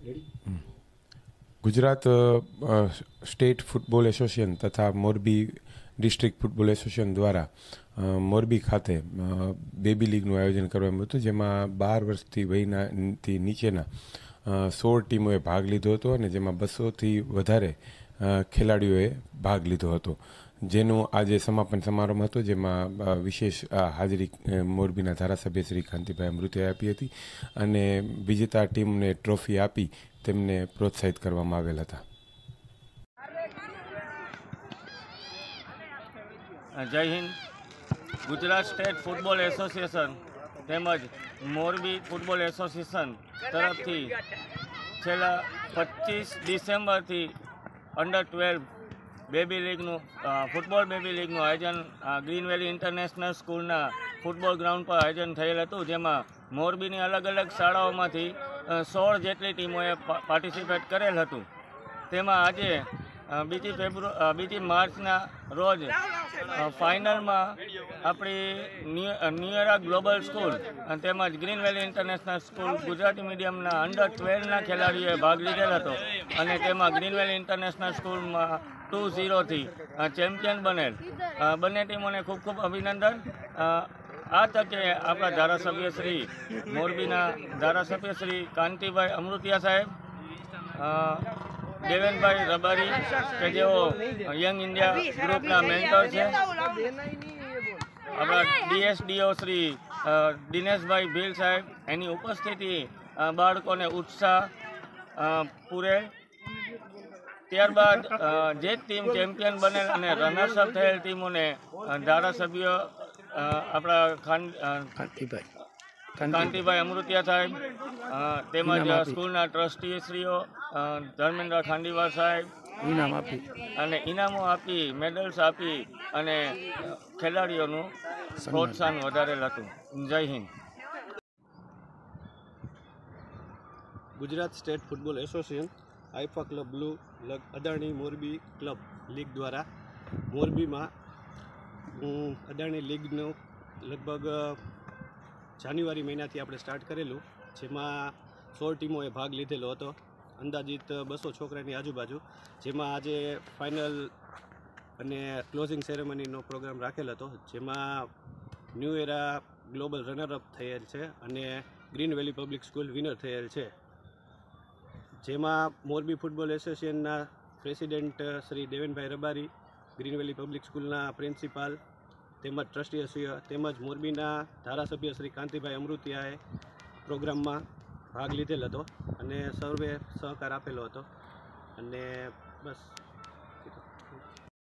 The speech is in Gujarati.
ગુજરાત સ્ટેટ ફૂટબોલ એસોસિએશન તથા મોરબી ડિસ્ટ્રિક્ટ ફૂટબોલ એસોસિએશન દ્વારા મોરબી ખાતે બેબી લીગનું આયોજન કરવામાં હતું, જેમાં 12 વર્ષથી વયનાથી નીચેના 16 ટીમોએ ભાગ લીધો હતો અને જેમાં 200થી વધારે ખેલાડીઓએ ભાગ લીધો હતો, જેનું આજે સમાપન સમારોહ હતો, જેમાં વિશેષ હાજરી મોરબીના ધારાસભ્ય શ્રી કાંતિભાઈ અમૃતિયાએ આપી હતી અને વિજેતા ટીમને ટ્રોફી આપી તેમને પ્રોત્સાહિત કરવામાં આવેલ હતા. Jai Hind. Gujarat state football association તેમજ મોરબી ફૂટબોલ એસોસિએશન તરફથી છેલ્લા 25 ડિસેમ્બરથી અંડર-12 બેબી લીગનું ફૂટબોલ બેબી લીગનું આયોજન ગ્રીન વેલી ઇન્ટરનેશનલ સ્કૂલના ફૂટબોલ ગ્રાઉન્ડ પર આયોજન થયેલ હતું, જેમાં મોરબીની અલગ અલગ શાળાઓમાંથી 16 જેટલી ટીમોએ પાર્ટિસિપેટ કરેલ હતું. તેમાં આજે 2 માર્ચના રોજ ફાઇનલમાં આપણી ન્યુએરા ગ્લોબલ સ્કૂલ અને તેમજ green valley international school Gujarati મીડિયમના અંડર-12ના ખેલાડીઓએ ભાગ લીધેલ હતો અને તેમાં ગ્રીન વેલી ઇન્ટરનેશનલ સ્કૂલમાં 2-0થી ચેમ્પિયન બનેલ. બંને ટીમોને ખૂબ ખૂબ અભિનંદન. આ તકે આપણા ધારાસભ્ય શ્રી મોરબીના ધારાસભ્ય શ્રી કાંતિભાઈ અમૃતિયા સાહેબ, દેવેનભાઈ રબારી કે જેઓ યંગ ઇન્ડિયા ગ્રુપના મેન્ટર છે, આપણા ડીએસડીઓ શ્રી દિનેશભાઈ ભીલ સાહેબ, એની ઉપસ્થિતિ બાળકોને ઉત્સાહ પૂરે. ત્યારબાદ જે ટીમ ચેમ્પિયન બનેલ અને રનર્સઅપ થયેલ ટીમોને ધારાસભ્ય આપણા કાંતિભાઈ અમૃતિયા સાહેબ તેમજ સ્કૂલના ટ્રસ્ટીશ્રીઓ ધર્મેન્દ્ર ખાંડીવાર સાહેબ ઇનામો આપી મેડલ્સ આપી અને ખેલાડીઓનું પ્રોત્સાહન વધારેલ હતું. Jai Hind. Gujarat state football association આઈફા club blue Adani Morbi club league દ્વારા મોરબીમાં અદાણી લીગનું લગભગ જાન્યુઆરી મહિનાથી આપણે સ્ટાર્ટ કરેલું, જેમાં 16 ટીમોએ ભાગ લીધેલો હતો, અંદાજિત 200 છોકરાની આજુબાજુ, જેમાં આજે ફાઇનલ અને ક્લોઝિંગ સેરેમનીનો પ્રોગ્રામ રાખેલ હતો, જેમાં ન્યૂ એરા ગ્લોબલ રનરઅપ થયેલ છે અને green valley public school winner થયેલ છે, જેમાં મોરબી ફૂટબોલ એસોસિએશનના president Shri Devenbhai Rabari, green valley public સ્કૂલના પ્રિન્સિપાલ તેમજ ટ્રસ્ટીશ્રીઓ તેમજ મોરબીના ધારાસભ્ય શ્રી કાંતિભાઈ અમૃતિયાએ પ્રોગ્રામમાં ભાગ લીધેલ હતો અને સર્વે સહકાર આપેલો હતો અને બસ